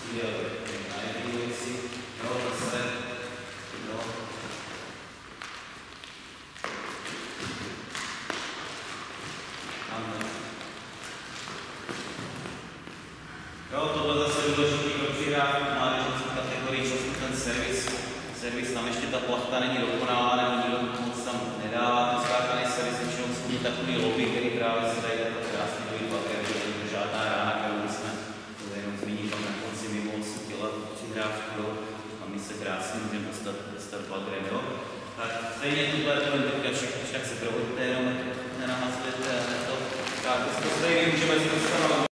Tohle zase je důležitý pro přihrávku mládežnických kategorii, často ten servis, tam ještě ta plachta není dokonalá, nebo nikdo moc tam nedává ten skákaný servis, většinou jsou takový lobby, který právě se dají takhle krásně dojít bater, že to je žádná rána, kterou jsme jenom zmínili tam na konci mimo těla přihrávku, a my se krásně můžeme dostat baterem, jo. Tak stejně tuhle teďka však se prohodíte, jenom nenahazujete to, tak to stejně můžeme si dostat